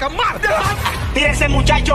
का मार दे। Tírese muchacho।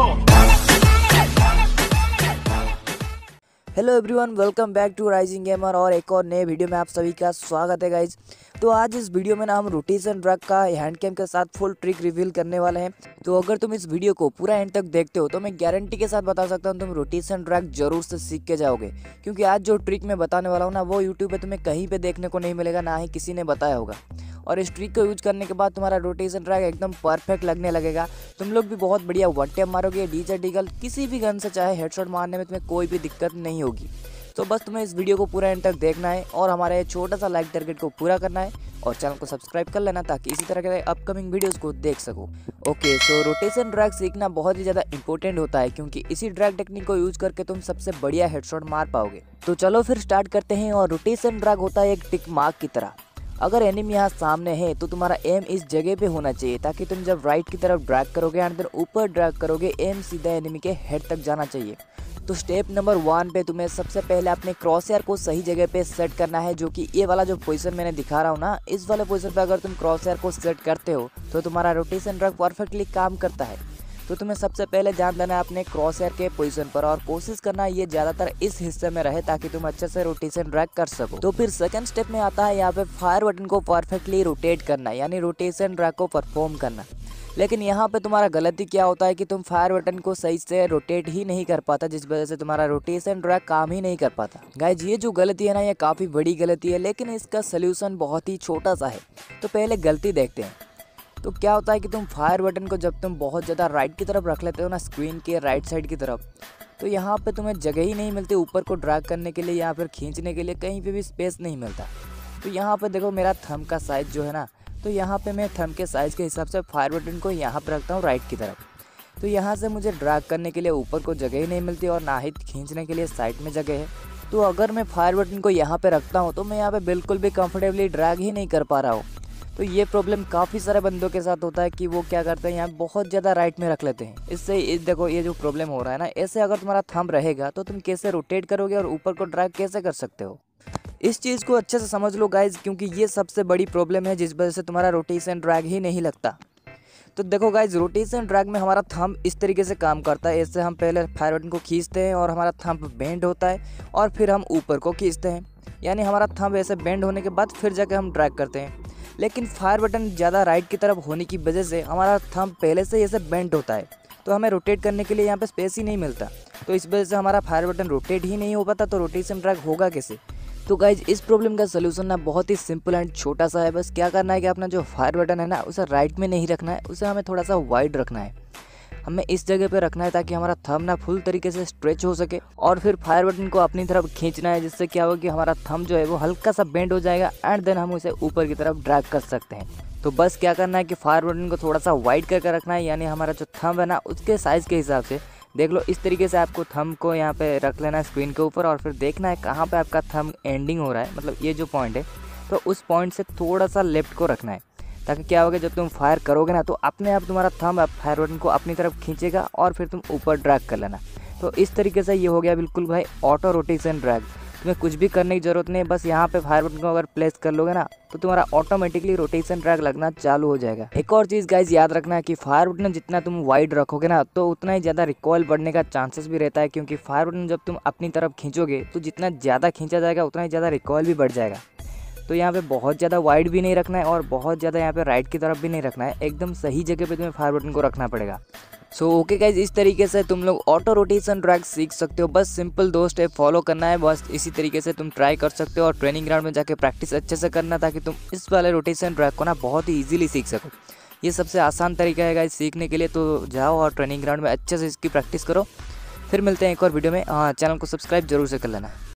Hello everyone, welcome back to Rising Gamer और एक और नए वीडियो में आप सभी का स्वागत है गाइज। तो आज इस वीडियो में ना हम रोटेशन ड्रैग का हैंड कैम के साथ फुल ट्रिक रिवील करने वाले हैं। तो अगर तुम इस वीडियो को पूरा एंड तक देखते हो तो मैं गारंटी के साथ बता सकता हूँ तुम रोटेशन ड्रैग जरूर से सीख के जाओगे, क्योंकि आज जो ट्रिक मैं बताने वाला हूँ ना वो यूट्यूब पे तुम्हें कहीं पे देखने को नहीं मिलेगा, ना ही किसी ने बताया होगा। और इस ट्रिक को यूज करने के बाद तुम्हारा रोटेशन ड्रैग एकदम परफेक्ट लगने लगेगा। तुम लोग भी बहुत बढ़िया वन टैप मारोगे, डीजे डीगल किसी भी गन से चाहे हेडशॉट मारने में तुम्हें कोई भी दिक्कत नहीं होगी। तो बस तुम्हें इस वीडियो को पूरा एंड तक देखना है और हमारे छोटा सा लाइक टारगेट को पूरा करना है और चैनल को सब्सक्राइब कर लेना ताकि इसी तरह के अपकमिंग वीडियोस को देख सको। ओके, सो रोटेशन ड्रैग सीखना बहुत ही ज़्यादा इंपॉर्टेंट होता है, क्योंकि इसी ड्रैग टेक्निक को यूज करके तुम सबसे बढ़िया हेडशॉट मार पाओगे। तो चलो फिर स्टार्ट करते हैं। और रोटेशन ड्रैग होता है एक टिक मार्क की तरह। अगर एनिमी यहाँ सामने है तो तुम्हारा एम इस जगह पे होना चाहिए, ताकि तुम जब राइट की तरफ ड्रैग करोगे एंड देन ऊपर ड्रैग करोगे एम सीधा एनिमी के हेड तक जाना चाहिए। तो स्टेप नंबर 1 पे तुम्हें सबसे पहले अपने क्रॉसहेयर को सही जगह पे सेट करना है, जो कि ये वाला जो पोजीशन मैंने दिखा रहा हूँ ना, इस वाले पोजीशन पे अगर तुम क्रॉसहेयर को सेट करते हो तो तुम्हारा रोटेशन ड्रैग परफेक्टली काम करता है। तो तुम्हें सबसे पहले ध्यान देना है अपने क्रॉसहेयर के पोजीशन पर और कोशिश करना ये ज़्यादातर इस हिस्से में रहे ताकि तुम अच्छे से रोटेशन ड्रैग कर सको। तो फिर सेकंड स्टेप में आता है यहाँ पे फायर बटन को परफेक्टली रोटेट करना, यानी रोटेशन ड्रैग को परफॉर्म करना। लेकिन यहाँ पे तुम्हारा गलती क्या होता है कि तुम फायर बटन को सही से रोटेट ही नहीं कर पाता, जिस वजह से तुम्हारा रोटेशन ड्रैग काम ही नहीं कर पाता। गाइज ये जो गलती है ना, ये काफ़ी बड़ी गलती है, लेकिन इसका सोल्यूशन बहुत ही छोटा सा है। तो पहले गलती देखते हैं। तो क्या होता है कि तुम फायर बटन को जब तुम बहुत ज़्यादा राइट की तरफ रख लेते हो ना, स्क्रीन के राइट साइड की तरफ, तो यहाँ पे तुम्हें जगह ही नहीं मिलती ऊपर को ड्रैग करने के लिए या फिर खींचने के लिए, कहीं पे भी स्पेस नहीं मिलता। तो यहाँ पे देखो मेरा थंब का साइज़ जो है ना, तो यहाँ पे मैं थंब के साइज़ के हिसाब से फायर बटन को यहाँ पे रखता हूँ राइट की तरफ। तो यहाँ से मुझे ड्रैग करने के लिए ऊपर को जगह ही नहीं मिलती और ना ही खींचने के लिए साइड में जगह है। तो अगर मैं फायर बटन को यहाँ पे रखता हूँ तो मैं यहाँ पे बिल्कुल भी कंफर्टेबली ड्रैग ही नहीं कर पा रहा हूँ। तो ये प्रॉब्लम काफ़ी सारे बंदों के साथ होता है कि वो क्या करते हैं, यहाँ बहुत ज़्यादा राइट में रख लेते हैं। इससे देखो ये जो प्रॉब्लम हो रहा है ना, ऐसे अगर तुम्हारा थंब रहेगा तो तुम कैसे रोटेट करोगे और ऊपर को ड्रैग कैसे कर सकते हो। इस चीज़ को अच्छे से समझ लो गाइज, क्योंकि ये सबसे बड़ी प्रॉब्लम है जिस वजह से तुम्हारा रोटेशन ड्रैग ही नहीं लगता। तो देखो गाइज, रोटेशन ड्रैग में हमारा थंब इस तरीके से काम करता है। इससे हम पहले फायर बटन को खींचते हैं और हमारा थंब बेंड होता है और फिर हम ऊपर को खींचते हैं, यानी हमारा थंब ऐसे बेंड होने के बाद फिर जाके हम ड्रैग करते हैं। लेकिन फायर बटन ज़्यादा राइट की तरफ होने की वजह से हमारा थंब पहले से ऐसे बेंड होता है, तो हमें रोटेट करने के लिए यहाँ पे स्पेस ही नहीं मिलता। तो इस वजह से हमारा फायर बटन रोटेट ही नहीं हो पाता। तो रोटेशन ड्रैग होगा कैसे? तो गाइज इस प्रॉब्लम का सोल्यूशन ना बहुत ही सिंपल एंड छोटा सा है। बस क्या करना है कि अपना जो फायर बटन है ना, उसे राइट में नहीं रखना है, उसे हमें थोड़ा सा वाइड रखना है। हमें इस जगह पे रखना है ताकि हमारा थंब ना फुल तरीके से स्ट्रेच हो सके, और फिर फायर बटन को अपनी तरफ खींचना है, जिससे क्या होगा कि हमारा थंब जो है वो हल्का सा बेंड हो जाएगा एंड देन हम उसे ऊपर की तरफ ड्रैग कर सकते हैं। तो बस क्या करना है कि फायर बटन को थोड़ा सा वाइड करके रखना है, यानी हमारा जो थंब है ना उसके साइज़ के हिसाब से। देख लो इस तरीके से आपको थंब को यहाँ पे रख लेना है स्क्रीन के ऊपर, और फिर देखना है कहाँ पे आपका थंब एंडिंग हो रहा है, मतलब ये जो पॉइंट है, तो उस पॉइंट से थोड़ा सा लेफ्ट को रखना है, ताकि क्या होगा जब तुम फायर करोगे ना तो अपने आप तुम्हारा थंब फायर बटन को अपनी तरफ खींचेगा और फिर तुम ऊपर ड्रैग कर लेना। तो इस तरीके से ये हो गया बिल्कुल भाई ऑटो रोटेशन ड्रैग। तुम्हें कुछ भी करने की ज़रूरत नहीं है, बस यहाँ पे फायर बटन को अगर प्लेस कर लोगे ना तो तुम्हारा ऑटोमेटिकली रोटेशन ड्रैग लगना चालू हो जाएगा। एक और चीज़ गाइज याद रखना है कि फायर बटन जितना तुम वाइड रखोगे ना तो उतना ही ज़्यादा रिकॉइल बढ़ने का चांसेस भी रहता है, क्योंकि फायर बटन जब तुम अपनी तरफ खींचोगे तो जितना ज़्यादा खींचा जाएगा उतना ही ज़्यादा रिकॉइल भी बढ़ जाएगा। तो यहाँ पे बहुत ज़्यादा वाइड भी नहीं रखना है और बहुत ज़्यादा यहाँ पे राइट की तरफ भी नहीं रखना है, एकदम सही जगह पे तुम्हें फायर बटन को रखना पड़ेगा। सो ओके गाइज, इस तरीके से तुम लोग ऑटो रोटेशन ड्रैग सीख सकते हो। बस सिंपल 2 स्टेप फॉलो करना है, बस इसी तरीके से तुम ट्राई कर सकते हो और ट्रेनिंग ग्राउंड में जाके प्रैक्टिस अच्छे से करना, ताकि तुम इस वाले रोटेशन ड्रैग को ना बहुत ही ईजिली सीख सको। ये सबसे आसान तरीका है गाइज सीखने के लिए। तो जाओ और ट्रेनिंग ग्राउंड में अच्छे से इसकी प्रैक्टिस करो। फिर मिलते हैं एक और वीडियो में। हाँ, चैनल को सब्सक्राइब जरूर से कर लेना।